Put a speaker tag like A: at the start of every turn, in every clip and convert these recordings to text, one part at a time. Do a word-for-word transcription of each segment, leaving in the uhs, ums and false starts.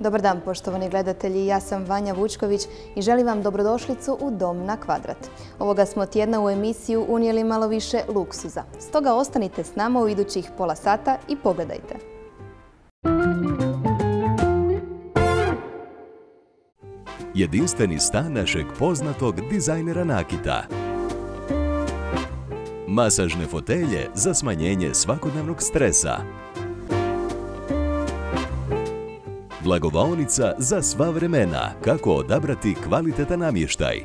A: Dobar dan, poštovani gledatelji, ja sam Vanja Vučković i želim vam dobrodošlicu u Dom na kvadrat. Ovoga smo tjedna u emisiju unijeli malo više luksuza. Stoga ostanite s nama u idućih pola sata i pogledajte.
B: Jedinstveni stan našeg poznatog dizajnera nakita. Masažne fotelje za smanjenje svakodnevnog stresa. Blagovaonica za sva vremena, kako odabrati kvalitetan namještaj.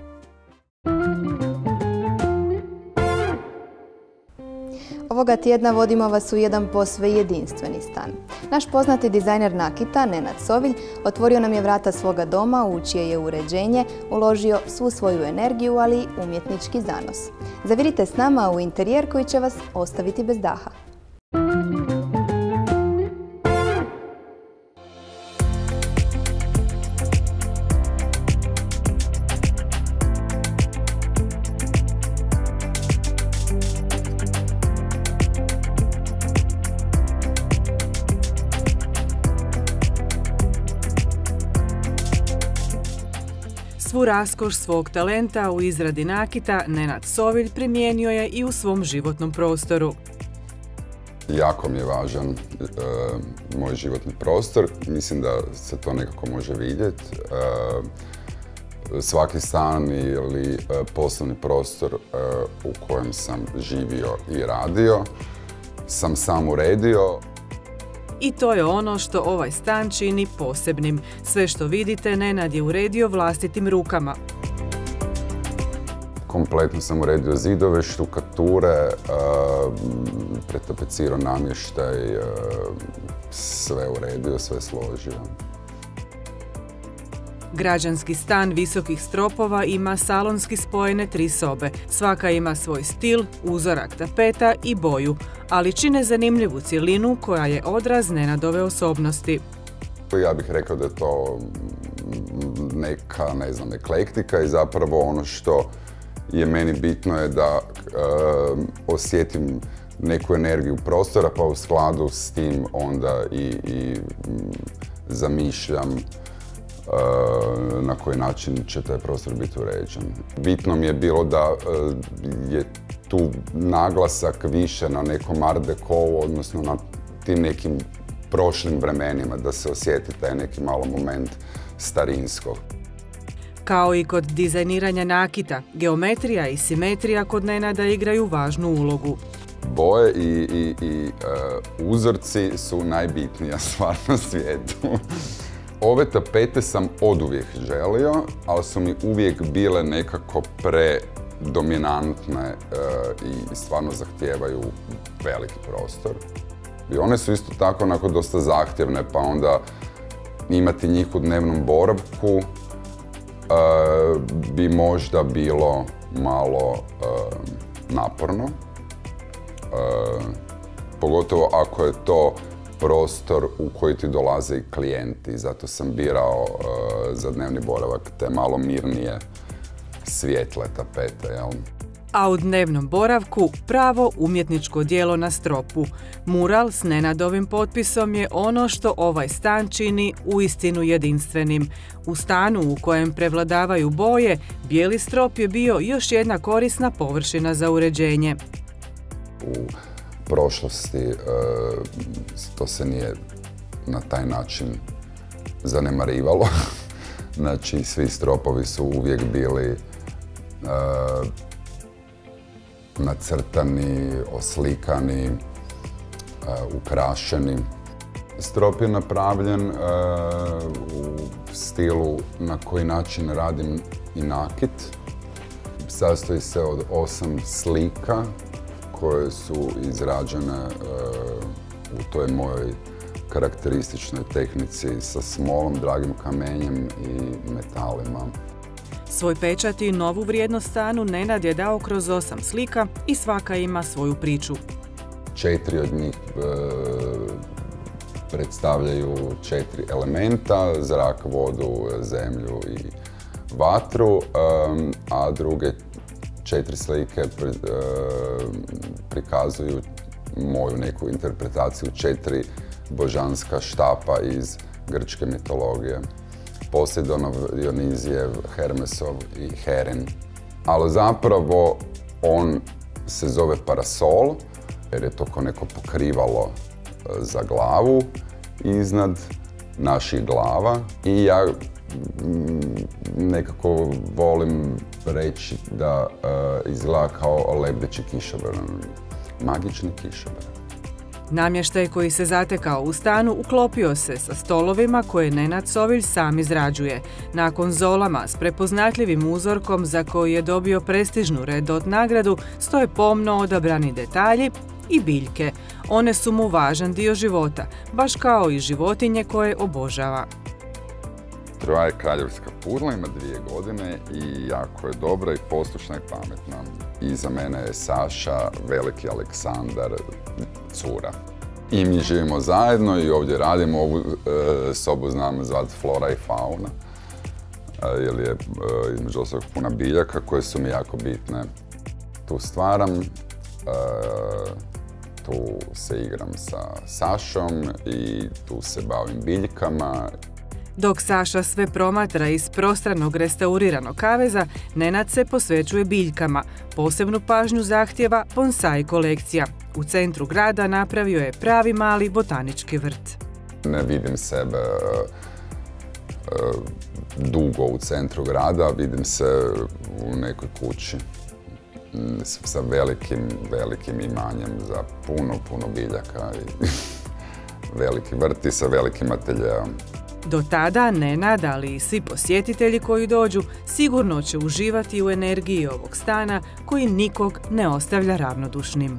A: Ovoga tjedna vodimo vas u jedan posve jedinstveni stan. Naš poznati dizajner nakita, Nenad Sovilj, otvorio nam je vrata svoga doma u čije je uređenje uložio svu svoju energiju, ali i umjetnički zanos. Zavirite s nama u interijer koji će vas ostaviti bez daha.
C: Svu raskoš svog talenta u izradi nakita Nenad Sovilj primijenio je i u svom životnom prostoru.
D: Jako mi je važan e, moj životni prostor. Mislim da se to nekako može vidjeti. E, svaki stan ili e, poslovni prostor e, u kojem sam živio i radio sam sam uredio.
C: I to je ono što ovaj stan čini posebnim. Sve što vidite, Nenad je uredio vlastitim rukama.
D: Kompletno sam uredio zidove, štukature, pretapecirao namještaj, sve uredio, sve složio.
C: Građanski stan visokih stropova ima salonski spojene tri sobe. Svaka ima svoj stil, uzorak tapeta i boju, ali čine zanimljivu cjelinu koja je odraz Nenadove osobnosti.
D: Ja bih rekao da je to neka, ne znam, eklektika i zapravo ono što je meni bitno je da e, osjetim neku energiju prostora, pa u skladu s tim onda i, i zamišljam na koji način će taj prostor biti uređen. Bitno mi je bilo da je tu naglasak više na nekom art deco, odnosno na tim nekim prošlim vremenima, da se osjeti taj neki malo moment starinskog.
C: Kao i kod dizajniranja nakita, geometrija i simetrija kod Nenada igraju važnu ulogu.
D: Boje i, i, i uh, uzorci su najbitnija stvar na svijetu. Ove tapete sam oduvijek želio, ali su mi uvijek bile nekako predominantne e, i stvarno zahtijevaju veliki prostor. I one su isto tako onako dosta zahtjevne, pa onda imati njih u dnevnom boravku e, bi možda bilo malo e, naporno. E, pogotovo ako je to prostor u koji ti dolaze i klijenti. Zato sam birao uh, za dnevni boravak te malo mirnije, svijetle tapete. Jel?
C: A u dnevnom boravku pravo umjetničko djelo na stropu. Mural s Nenadovim potpisom je ono što ovaj stan čini uistinu jedinstvenim. U stanu u kojem prevladavaju boje, bijeli strop je bio još jedna korisna površina za uređenje.
D: U prošlosti to se nije na taj način zanemarivalo. Znači, svi stropovi su uvijek bili uh, nacrtani, oslikani, uh, ukrašeni. Strop je napravljen uh, u stilu na koji način radim i nakit. Sastoji se od osam slika koje su izrađene uh, u toj mojoj karakterističnoj tehnici sa smolom, dragim kamenjem i metalima.
C: Svoj pečat i novu vrijednost stanu Nenad je dao kroz osam slika i svaka ima svoju priču.
D: Četiri od njih e, predstavljaju četiri elementa, zrak, vodu, zemlju i vatru, e, a druge četiri slike pri, e, prikazuju moju neku interpretaciju četiri božanska štapa iz grčke mitologije. Poseidonov, Dionizijev, Hermesov i Herin. Ali zapravo on se zove parasol, jer je to kao neko pokrivalo za glavu iznad naših glava. I ja nekako volim reći da uh, izgleda kao lebdeći kišobran, magični kišobran.
C: Namještaj koji se zatekao u stanu uklopio se sa stolovima koje Nenad Sovilj sam izrađuje. Na konzolama s prepoznatljivim uzorkom za koji je dobio prestižnu Red Dot nagradu stoje pomno odabrani detalji i biljke. One su mu važan dio života, baš kao i životinje koje obožava.
D: Trva je kraljevska pudla, ima dvije godine i jako je dobra i poslušna i pametna. Iza mene je Saša, veliki Aleksandar, cura. I mi živimo zajedno i ovdje radimo, ovu e, sobu znamo zvati Flora i Fauna, e, jer je e, između ostalog puna biljaka koje su mi jako bitne. Tu stvaram, e, tu se igram sa Sašom i tu se bavim biljkama.
C: Dok Saša sve promatra iz prostranog restauriranog kaveza, Nenad se posvećuje biljkama. Posebnu pažnju zahtjeva bonsai kolekcija. U centru grada napravio je pravi mali botanički vrt.
D: Ne vidim sebe uh, dugo u centru grada, vidim se u nekoj kući sa velikim, velikim imanjem za puno, puno biljaka i veliki vrti sa velikim ateljeom.
C: Do tada Nenad, ali i svi posjetitelji koji dođu, sigurno će uživati u energiji ovog stana koji nikog ne ostavlja ravnodušnim.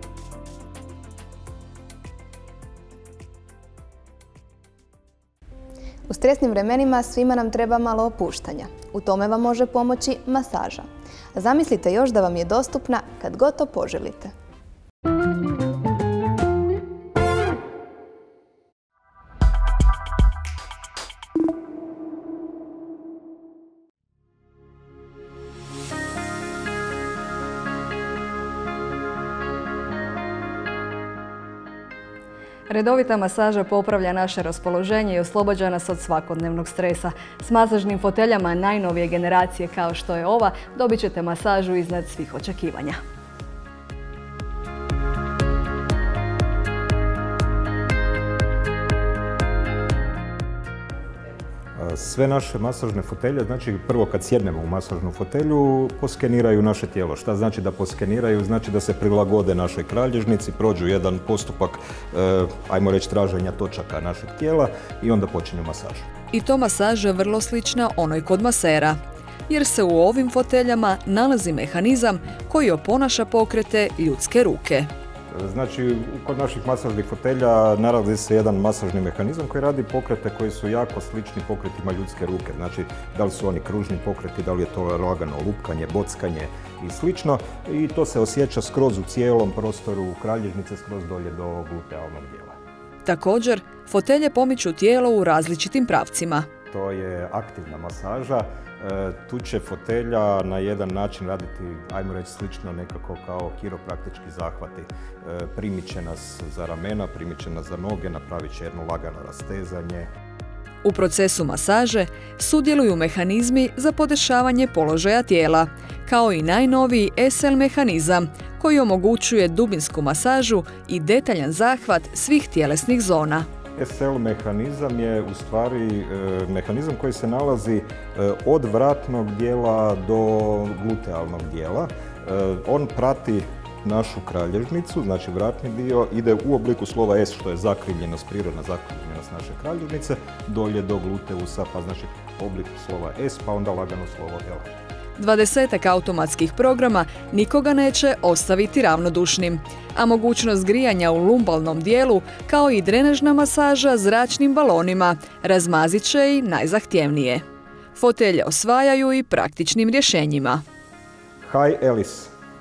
A: U stresnim vremenima svima nam treba malo opuštanja. U tome vam može pomoći masaža. Zamislite još da vam je dostupna kad god to poželite.
E: Redovita masaža popravlja naše raspoloženje i oslobađa nas od svakodnevnog stresa. S masažnim foteljama najnovije generacije kao što je ova dobit ćete masažu iznad svih očekivanja.
F: Sve naše masažne fotelje, znači prvo kad sjednemo u masažnu fotelju, poskeniraju naše tijelo. Šta znači da poskeniraju? Znači da se prilagode našoj kralježnici, prođu jedan postupak, eh, ajmo reći, traženja točaka našeg tijela i onda počinju masažu.
E: I to masaža je vrlo slična onoj kod masera, jer se u ovim foteljama nalazi mehanizam koji oponaša pokrete ljudske ruke.
F: Znači, kod naših masažnih fotelja nalazi se jedan masažni mehanizam koji radi pokrete koji su jako slični pokretima ljudske ruke. Znači, da li su oni kružni pokreti, da li je to lagano lupkanje, bockanje i slično. I to se osjeća skroz u cijelom prostoru kralježnice, skroz dolje do glutealnog dijela.
E: Također, fotelje pomiču tijelo u različitim pravcima.
F: To je aktivna masaža. Tu će fotelja na jedan način raditi, ajmo reći, slično nekako kao kiropraktički zahvati. Primiće nas za ramena, primiće nas za noge, napravit će jedno lagano rastezanje.
E: U procesu masaže sudjeluju mehanizmi za podešavanje položaja tijela, kao i najnoviji S L mehanizam koji omogućuje dubinsku masažu i detaljan zahvat svih tjelesnih zona.
F: S L mehanizam je u stvari mehanizam koji se nalazi od vratnog dijela do glutealnog dijela. On prati našu kralježnicu, znači vratni dio, ide u obliku slova S, što je zakrivljenost, prirodna zakrivljenost naše kralježnice, dolje do gluteusa, pa znači oblik slova S, pa onda lagano slovo L.
E: Dvadesetak automatskih programa nikoga neće ostaviti ravnodušnim, a mogućnost grijanja u lumbalnom dijelu, kao i drenažna masaža zračnim balonima, razmazit će i najzahtjevnije. Fotelje osvajaju i praktičnim rješenjima.
F: Hi Alice.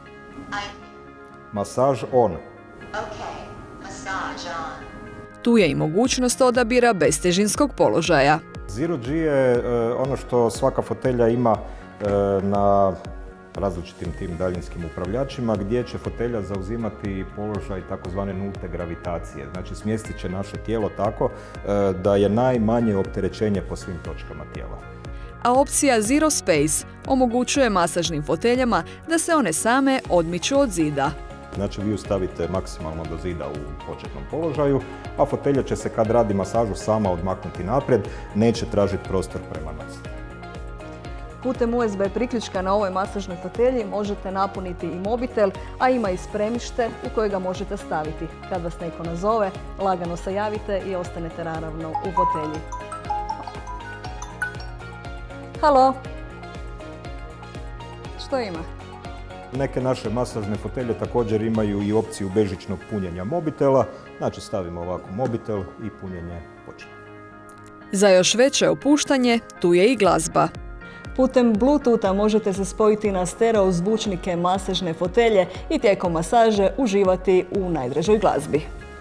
F: Masaž on.
G: Okay, massage on.
E: Tu je i mogućnost odabira bestežinskog položaja.
F: Zero G je ono što svaka fotelja ima na različitim tim daljinskim upravljačima, gdje će fotelja zauzimati položaj takozvane nulte gravitacije. Znači, smjestit će naše tijelo tako da je najmanje opterećenje po svim točkama tijela.
E: A opcija Zero Space omogućuje masažnim foteljama da se one same odmiču od zida.
F: Znači, vi ju stavite maksimalno do zida u početnom položaju, a fotelja će se kad radi masažu sama odmaknuti naprijed, neće tražiti prostor prema nas.
E: Putem U S B priključka na ovoj masažnoj fotelji možete napuniti i mobitel, a ima i spremište u koje ga možete staviti. Kad vas neko nazove, lagano se javite i ostanete naravno u fotelji. Halo? Što ima?
F: Neke naše masažne fotelje također imaju i opciju bežičnog punjenja mobitela. Znači, stavimo ovako mobitel i punjenje počne.
E: Za još veće opuštanje, tu je i glazba. Putem Bluetootha možete se spojiti na stereo zvučnike masažne fotelje i tijekom masaže uživati u najdražoj glazbi.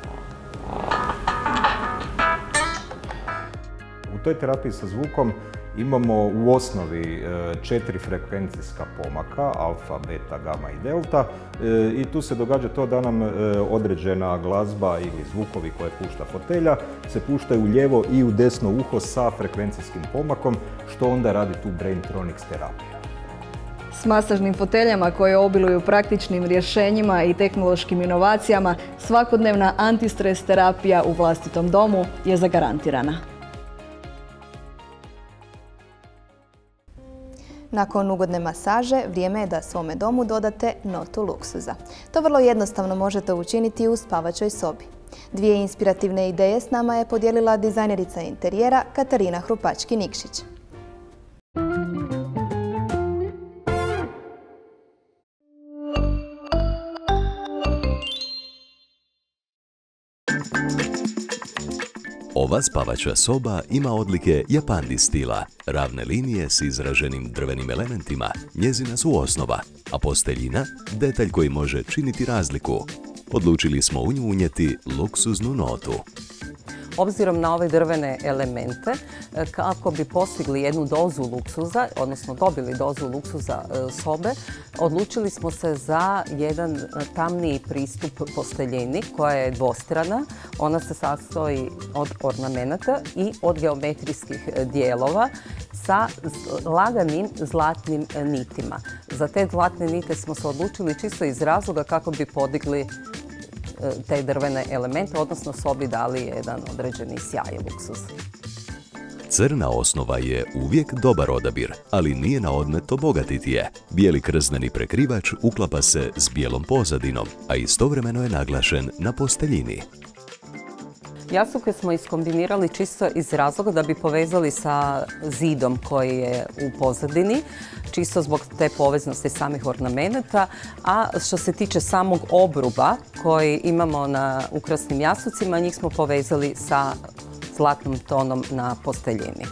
F: U toj terapiji sa zvukom imamo u osnovi četiri frekvencijska pomaka, alfa, beta, gama i delta, i tu se događa to da nam određena glazba ili zvukovi koje pušta fotelja se puštaju u lijevo i u desno uho sa frekvencijskim pomakom, što onda radi tu Braintronics terapiju.
E: S masažnim foteljama koje obiluju praktičnim rješenjima i tehnološkim inovacijama, svakodnevna antistres terapija u vlastitom domu je zagarantirana.
A: Nakon ugodne masaže, vrijeme je da svome domu dodate notu luksuza. To vrlo jednostavno možete učiniti u spavačoj sobi. Dvije inspirativne ideje s nama je podijelila dizajnerica interijera Katarina Hrupački-Nikšić.
B: Ova spavača soba ima odlike japandi stila, ravne linije s izraženim drvenim elementima, njezina su osnova, a posteljina detalj koji može činiti razliku. Odlučili smo u nju unijeti luksuznu notu.
H: Obzirom na ove drvene elemente, kako bi postigli jednu dozu luksuza, odnosno dobili dozu luksuza sobe, odlučili smo se za jedan tamniji pristup posteljini koja je dvostrana. Ona se sastoji od ornamenata i od geometrijskih dijelova sa laganim zlatnim nitima. Za te zlatne nite smo se odlučili čisto iz razloga kako bi podigli te drvene elemente, odnosno sobi dali jedan određeni sjaj i luksuz.
B: Crna osnova je uvijek dobar odabir, ali nije na odmet obogatiti je. Bijeli krzneni prekrivač uklapa se s bijelom pozadinom, a istovremeno je naglašen na posteljini.
H: Jastuke smo iskombinirali čisto iz razloga da bi povezali sa zidom koji je u pozadini, čisto zbog te poveznosti samih ornamenata, a što se tiče samog obruba koji imamo na ukrasnim jastucima, njih smo povezali sa zlatnom tonom na posteljini.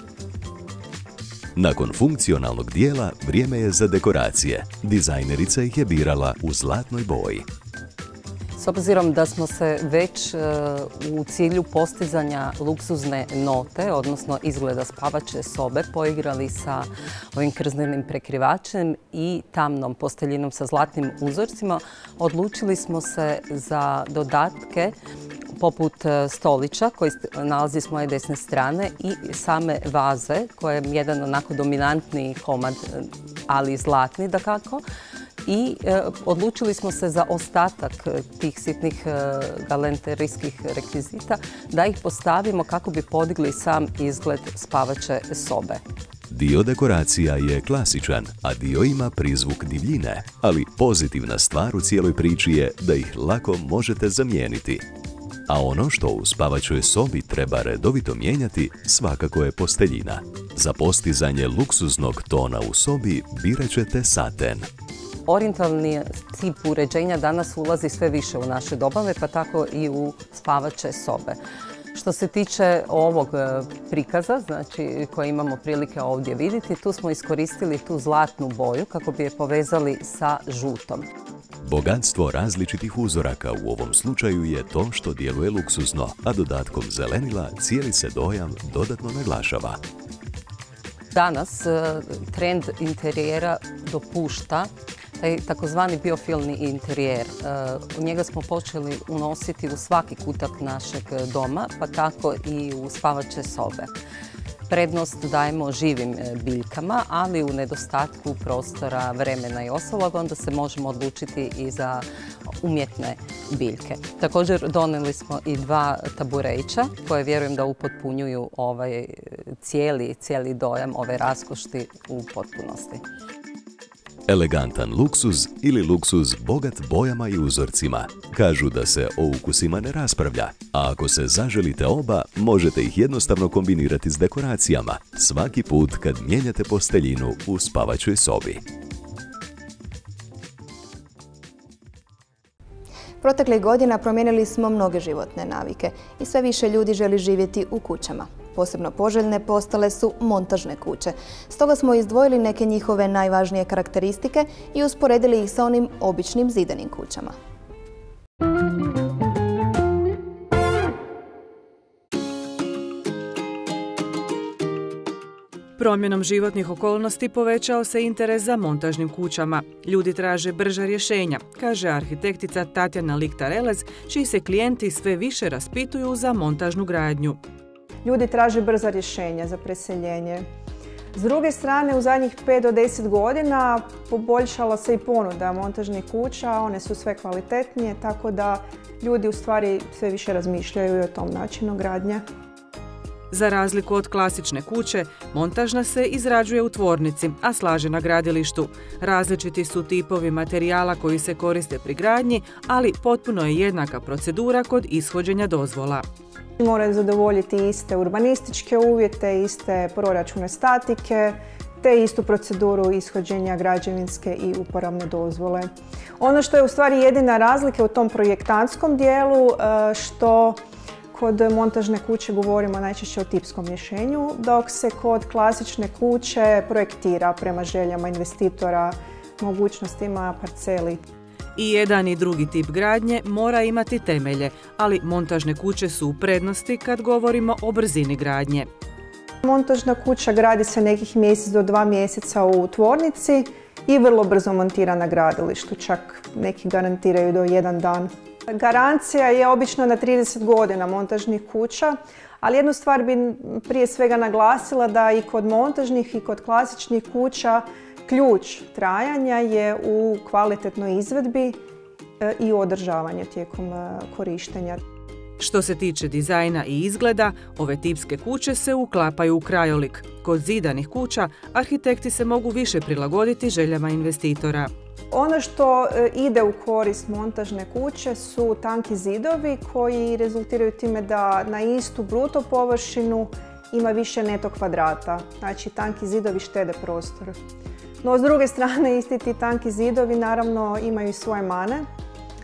B: Nakon funkcionalnog dijela, vrijeme je za dekoracije. Dizajnerica ih je birala u zlatnoj boji.
H: S obzirom da smo se već u cilju postizanja luksuzne note, odnosno izgleda spavače sobe, poigrali sa ovim krznenim prekrivačem i tamnom posteljinom sa zlatnim uzorcima, odlučili smo se za dodatke poput stolića koji nalazi s moje desne strane i same vaze, koja je jedan onako dominantni komad, ali zlatni dakako. I e, odlučili smo se za ostatak tih sitnih e, galanterijskih rekvizita da ih postavimo kako bi podigli sam izgled spavače sobe.
B: Dio dekoracija je klasičan, a dio ima prizvuk divljine, ali pozitivna stvar u cijeloj priči je da ih lako možete zamijeniti. A ono što u spavačoj sobi treba redovito mijenjati svakako je posteljina. Za postizanje luksuznog tona u sobi birat ćete saten.
H: Orijentalni tip uređenja danas ulazi sve više u naše dobave, pa tako i u spavače sobe. Što se tiče ovog prikaza, znači koje imamo prilike ovdje vidjeti, tu smo iskoristili tu zlatnu boju kako bi je povezali sa žutom.
B: Bogatstvo različitih uzoraka u ovom slučaju je to što djeluje luksuzno, a dodatkom zelenila cijeli se dojam dodatno naglašava.
H: Danas trend interijera dopušta taj takozvani biofilni interijer. U njega smo počeli unositi u svaki kutak našeg doma, pa tako i u spavaće sobe. Prednost dajemo živim biljkama, ali u nedostatku prostora, vremena i ostalog, onda se možemo odlučiti i za umjetne biljke. Također donijeli smo i dva tabureća koje vjerujem da upotpunjuju ovaj cijeli, cijeli dojam ove raskošti u potpunosti.
B: Elegantan luksuz ili luksuz bogat bojama i uzorcima. Kažu da se o ukusima ne raspravlja, a ako se zaželite oba, možete ih jednostavno kombinirati s dekoracijama, svaki put kad mijenjate posteljinu u spavaćoj sobi.
A: Proteklih godina promijenili smo mnoge životne navike i sve više ljudi želi živjeti u kućama. Posebno poželjne postale su montažne kuće. Stoga smo izdvojili neke njihove najvažnije karakteristike i usporedili ih sa onim običnim zidanim kućama.
C: Promjenom životnih okolnosti povećao se interes za montažnim kućama. Ljudi traže brža rješenja, kaže arhitektica Tatjana Liktar-Elez, čiji se klijenti sve više raspituju za montažnu gradnju.
I: Ljudi traže brza rješenja za preseljenje. S druge strane, u zadnjih pet do deset godina poboljšala se i ponuda montažnih kuća, one su sve kvalitetnije, tako da ljudi u stvari sve više razmišljaju i o tom načinu gradnje.
C: Za razliku od klasične kuće, montažna se izrađuje u tvornici, a slaže na gradilištu. Različiti su tipovi materijala koji se koriste pri gradnji, ali potpuno je jednaka procedura kod ishođenja dozvola.
I: Moraju zadovoljiti iste urbanističke uvjete, iste proračune statike, te istu proceduru ishođenja građevinske i uporabne dozvole. Ono što je u stvari jedina razlika u tom projektantskom dijelu, što kod montažne kuće govorimo najčešće o tipskom rješenju, dok se kod klasične kuće projektira prema željama investitora, mogućnostima parceli.
C: I jedan i drugi tip gradnje mora imati temelje, ali montažne kuće su u prednosti kad govorimo o brzini gradnje.
I: Montažna kuća gradi se nekih mjesec do dva mjeseca u tvornici i vrlo brzo montira na gradilištu, čak neki garantiraju do jedan dan. Garancija je obično na trideset godina montažnih kuća, ali jednu stvar bi prije svega naglasila da i kod montažnih i kod klasičnih kuća ključ trajanja je u kvalitetnoj izvedbi i održavanju tijekom korištenja.
C: Što se tiče dizajna i izgleda, ove tipske kuće se uklapaju u krajolik. Kod zidanih kuća arhitekti se mogu više prilagoditi željama investitora.
I: Ono što ide u korist montažne kuće su tanki zidovi koji rezultiraju time da na istu bruto površinu ima više neto kvadrata. Znači tanki zidovi štede prostor. No, s druge strane, isti ti tanki zidovi naravno imaju i svoje mane. E,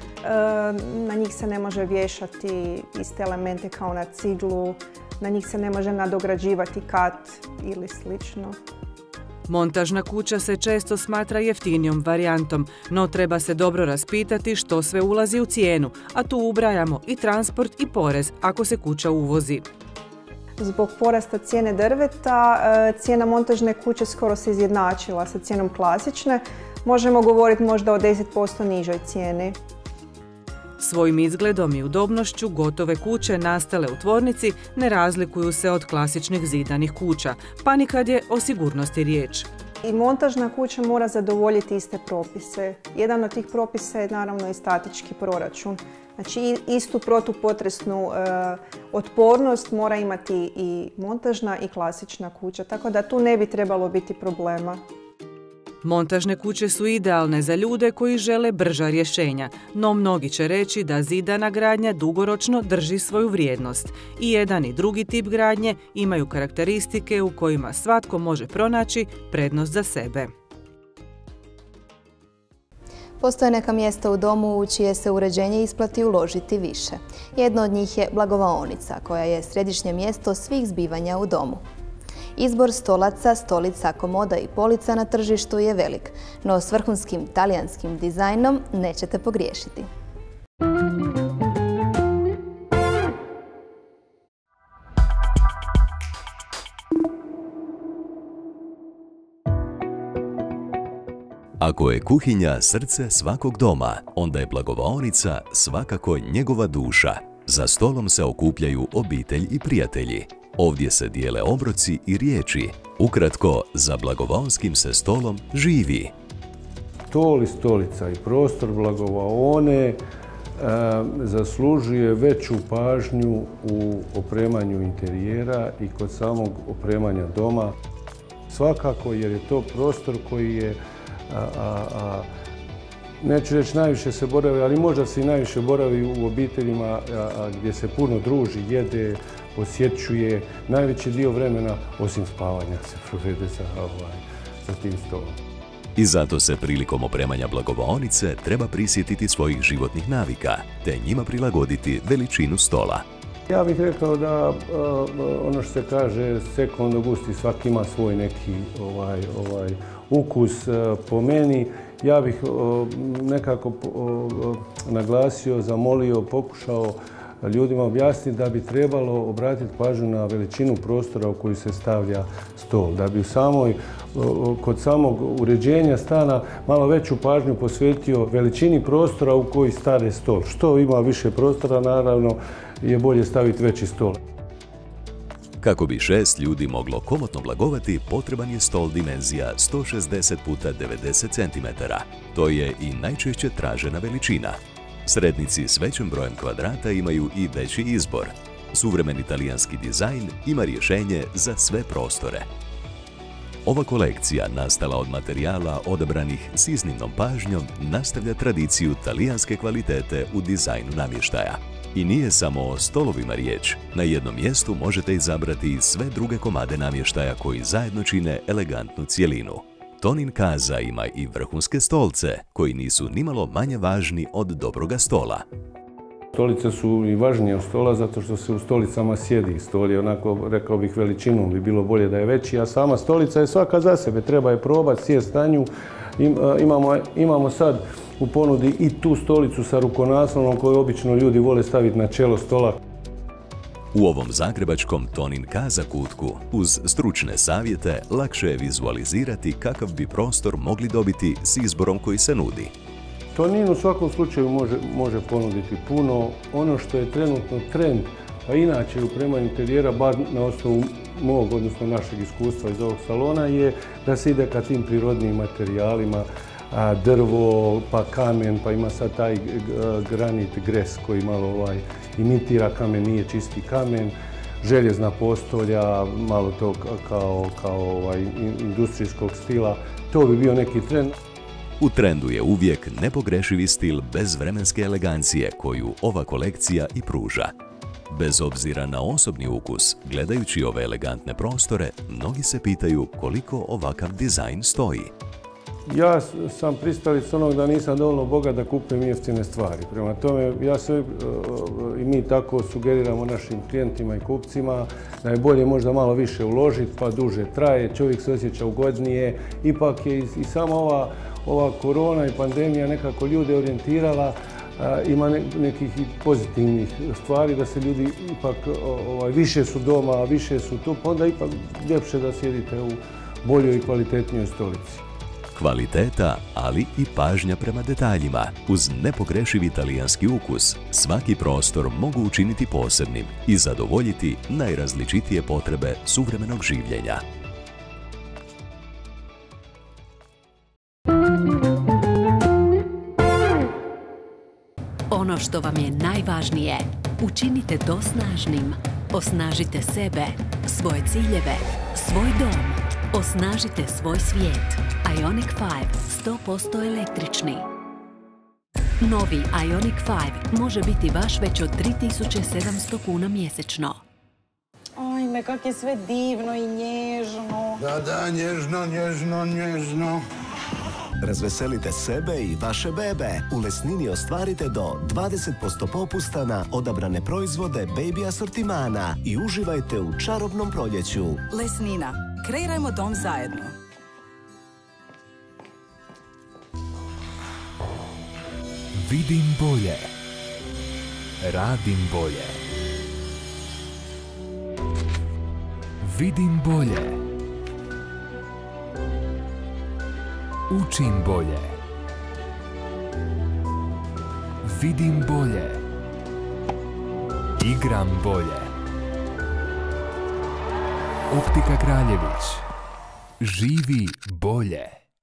I: na njih se ne može vješati iste elemente kao na ciglu, na njih se ne može nadograđivati kat ili slično.
C: Montažna kuća se često smatra jeftinijom varijantom, no treba se dobro raspitati što sve ulazi u cijenu, a tu ubrajamo i transport i porez ako se kuća uvozi.
I: Zbog porasta cijene drveta, cijena montažne kuće skoro se izjednačila sa cijenom klasične. Možemo govoriti možda o deset posto nižoj cijeni.
C: Svojim izgledom i udobnošću gotove kuće nastale u tvornici ne razlikuju se od klasičnih zidanih kuća, pa ni kad je o sigurnosti riječ.
I: I montažna kuća mora zadovoljiti iste propise. Jedan od tih propisa je naravno i statički proračun. Znači istu protupotresnu e, otpornost mora imati i montažna i klasična kuća, tako da tu ne bi trebalo biti problema.
C: Montažne kuće su idealne za ljude koji žele brža rješenja, no mnogi će reći da zidana gradnja dugoročno drži svoju vrijednost. I jedan i drugi tip gradnje imaju karakteristike u kojima svatko može pronaći prednost za sebe.
A: Postoje neka mjesta u domu u čije se uređenje isplati uložiti više. Jedno od njih je blagovaonica, koja je središnje mjesto svih zbivanja u domu. Izbor stolaca, stolica, komoda i polica na tržištu je velik, no s vrhunskim talijanskim dizajnom nećete pogriješiti.
B: Ako je kuhinja srce svakog doma, onda je blagovaonica svakako njegova duša. Za stolom se okupljaju obitelj i prijatelji. Ovdje se dijele obroci i riječi. Ukratko, za blagovaonskim se stolom živi.
J: Stol i stolica i prostor blagovaone e, zaslužuje veću pažnju u opremanju interijera i kod samog opremanja doma. Svakako jer je to prostor koji je, a, a, a, neću reći najviše se boravi, ali možda se i najviše boravi u obiteljima a, a, gdje se puno druži, jede, posjećuje. Najveći dio vremena, osim spavanja, se provede sa, ovaj, sa tim stolom.
B: I zato se prilikom opremanja blagovaonice treba prisjetiti svojih životnih navika, te njima prilagoditi veličinu stola.
J: Ja bih rekao da ono što se kaže secondo gusti, svaki ima svoj neki ovaj, ovaj, ukus. Po meni, ja bih nekako naglasio, zamolio, pokušao ljudima objasniti da bi trebalo obratiti pažnju na veličinu prostora u koju se stavlja stol. Da bi u samoj, kod samog uređenja stana malo veću pažnju posvetio veličini prostora u koji stane stol. Što ima više prostora, naravno, je bolje staviti veći stol.
B: Kako bi šest ljudi moglo komotno blagovati, potreban je stol dimenzija sto šezdeset puta devedeset centimetara. To je i najčešće tražena veličina. Srednici s većim brojem kvadrata imaju i veći izbor. Suvremeni talijanski dizajn ima rješenje za sve prostore. Ova kolekcija, nastala od materijala odabranih s iznimnom pažnjom, nastavlja tradiciju talijanske kvalitete u dizajnu namještaja. I nije samo o stolovima riječ. Na jednom mjestu možete izabrati sve druge komade namještaja koji zajedno čine elegantnu cjelinu. Tonin Casa ima i vrhunske stolce, koji nisu nimalo manje važni od dobroga stola.
J: Stolice su i važnije od stola zato što se u stolicama sjedi. Stol je onako, rekao bih, veličinom bi bilo bolje da je veći, a sama stolica je svaka za sebe. Treba je probati, sjest na nju. Imamo, imamo sad u ponudi i tu stolicu sa rukonaslonom koju obično ljudi vole staviti na čelo stola.
B: U ovom zagrebačkom Tonin Casa kutku, uz stručne savjete, lakše je vizualizirati kakav bi prostor mogli dobiti s izborom koji se nudi.
J: Tonin u svakom slučaju može, može ponuditi puno. Ono što je trenutno trend, pa inače u opremanju interijera, bar na osnovu mog, odnosno našeg iskustva iz ovog salona, je da se ide ka tim prirodnim materijalima, a, drvo, pa kamen, pa ima sad taj granit gres koji malo ovaj, imitira kamen, nije čisti kamen, željezna postolja, malo to kao, kao ovaj, industrijskog stila. To bi bio neki trend.
B: U trendu je uvijek nepogrešivi stil bez vremenske elegancije koju ova kolekcija i pruža. Bez obzira na osobni ukus, gledajući ove elegantne prostore, mnogi se pitaju koliko ovakav dizajn stoji.
J: Ja sam pristalica onog da nisam dovoljno bogat da kupujem jeftine stvari. Prema tome, ja sve i mi tako sugeriramo našim klijentima i kupcima da je bolje možda malo više uložiti, pa duže traje, čovjek se osjeća ugodnije. Ipak je i sama ova, ova korona i pandemija nekako ljude orijentirala, ima nekih pozitivnih stvari da se ljudi ipak ovaj, više su doma, više su tu, pa onda ipak ljepše da sjedite u boljoj i kvalitetnijoj stolici.
B: Kvaliteta, ali i pažnja prema detaljima. Uz nepogrešivi talijanski ukus, svaki prostor mogu učiniti posebnim i zadovoljiti najrazličitije potrebe suvremenog življenja.
K: Ono što vam je najvažnije, učinite to snažnim. Osnažite sebe, svoje ciljeve, svoj dom. Osnažite svoj svijet. Ioniq pet sto posto električni. Novi Ioniq pet može biti vaš već od tri tisuće sedamsto kuna mjesečno.
L: Ajme, kak je sve divno i nježno.
M: Da, da, nježno, nježno, nježno.
N: Razveselite sebe i vaše bebe. U Lesnini ostvarite do dvadeset posto popusta na odabrane proizvode baby asortimana i uživajte u čarobnom proljeću.
O: Lesnina. Kreirajmo dom zajedno.
P: Vidim bolje. Radim bolje. Vidim bolje. Učim bolje. Vidim bolje. Igram bolje. Optika Kraljević. Živi bolje.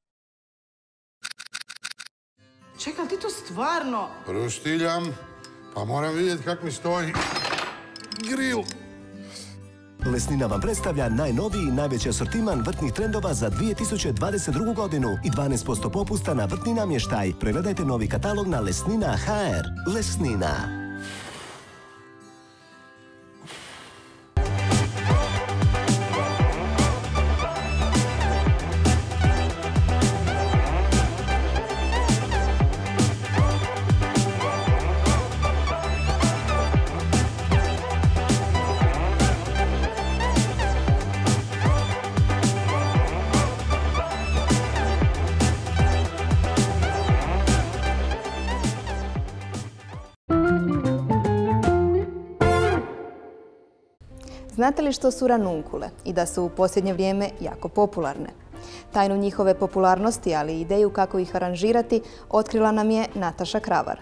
L: Čekaj, ali ti to stvarno?
M: Proštiljam, pa moram vidjeti kako mi stoji grill.
N: Lesnina vam predstavlja najnoviji i najveći asortiman vrtnih trendova za dvije tisuće dvadeset drugu godinu i dvanaest posto popusta na vrtni namještaj. Pregledajte novi katalog na lesnina tačka ha er. Lesnina.
A: Znate li što su ranunkule i da su u posljednje vrijeme jako popularne? Tajnu njihove popularnosti, ali i ideju kako ih aranžirati, otkrila nam je Nataša Kravar.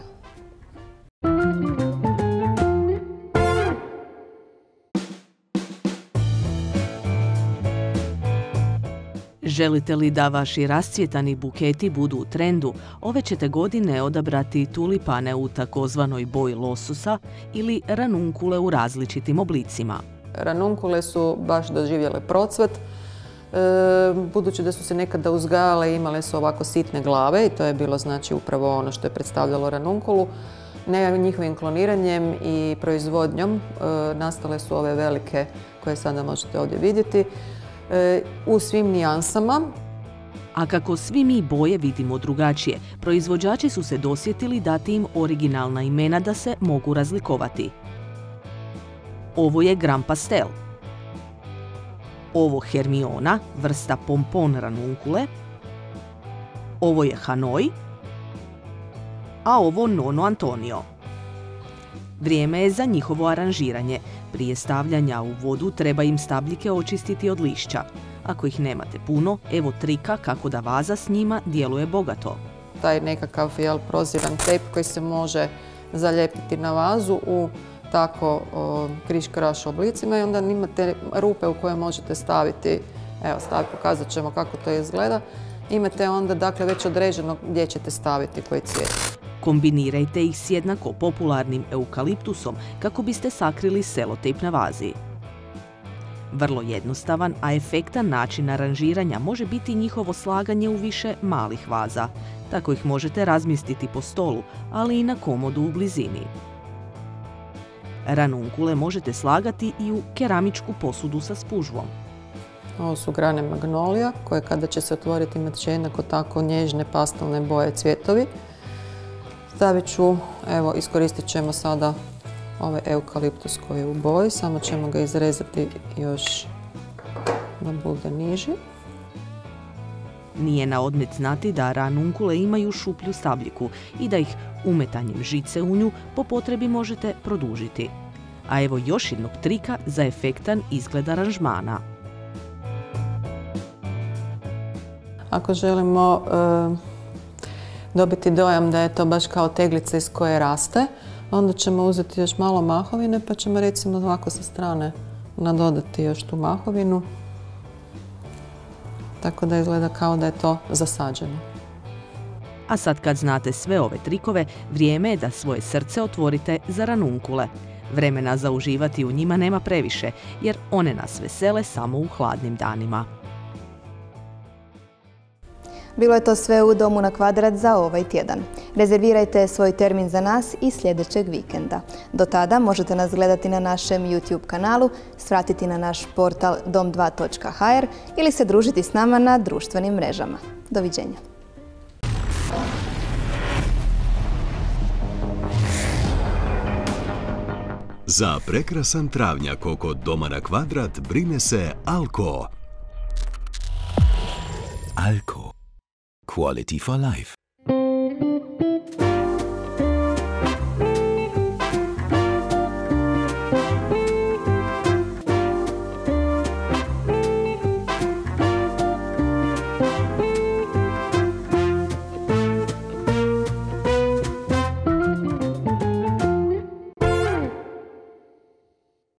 Q: Želite li da vaši rascvjetani buketi budu u trendu, ove ćete godine odabrati tulipane u takozvanoj boji lososa ili ranunkule u različitim oblicima.
R: Ranunkule su baš doživjele procvat, e, budući da su se nekada uzgajale i imale su ovako sitne glave i to je bilo znači upravo ono što je predstavljalo ranunkulu. Ne, njihovim kloniranjem i proizvodnjom e, nastale su ove velike koje sada možete ovdje vidjeti e, u svim nijansama.
Q: A kako svi mi boje vidimo drugačije, proizvođači su se dosjetili dati im originalna imena da se mogu razlikovati. Ovo je Grand Pastel. Ovo Hermiona, vrsta pompon ranunkule. Ovo je Hanoi. A ovo Nono Antonio. Vrijeme je za njihovo aranžiranje. Prije stavljanja u vodu treba im stabljike očistiti od lišća. Ako ih nemate puno, evo trika kako da vaza s njima djeluje bogato.
R: Taj nekakav jel, proziran tep koji se može zalijepiti na vazu u tako kriš-kraš oblicima i onda imate rupe u koje možete staviti, evo staviti, pokazat ćemo kako to izgleda. Imate onda dakle već određeno gdje ćete staviti koji cvijet.
Q: Kombinirajte ih s jednako popularnim eukaliptusom kako biste sakrili selotejp na vazi. Vrlo jednostavan, a efektan način aranžiranja može biti njihovo slaganje u više malih vaza. Tako ih možete razmjestiti po stolu, ali i na komodu u blizini. Ranunkule možete slagati i u keramičku posudu sa spužvom.
R: Ovo su grane magnolija koje kada će se otvoriti imat će jednako tako nježne pastelne boje cvjetovi. Stavit ću, evo iskoristit ćemo sada ovaj eukaliptus koji je u boji, samo ćemo ga izrezati još da bude niži.
Q: Nije na odmet znati da ranunkule imaju šuplju stabljiku i da ih umetanjem žice u nju po potrebi možete produžiti. A evo još jednog trika za efektan izgled aranžmana.
R: Ako želimo e, dobiti dojam da je to baš kao teglica iz koje raste, onda ćemo uzeti još malo mahovine pa ćemo recimo ovako sa strane nadodati još tu mahovinu. Tako da izgleda kao da je to zasađeno.
Q: A sad kad znate sve ove trikove, vrijeme je da svoje srce otvorite za ranunkule. Vremena za uživati u njima nema previše, jer one nas vesele samo u hladnim danima.
A: Bilo je to sve u Domu na kvadrat za ovaj tjedan. Rezervirajte svoj termin za nas i sljedećeg vikenda. Do tada možete nas gledati na našem YouTube kanalu, svratiti na naš portal dom dva točka ha er ili se družiti s nama na društvenim mrežama. Doviđenja.
B: Za prekrasan travnjak oko Doma na kvadrat brine se Alko. Alko. Quality for life.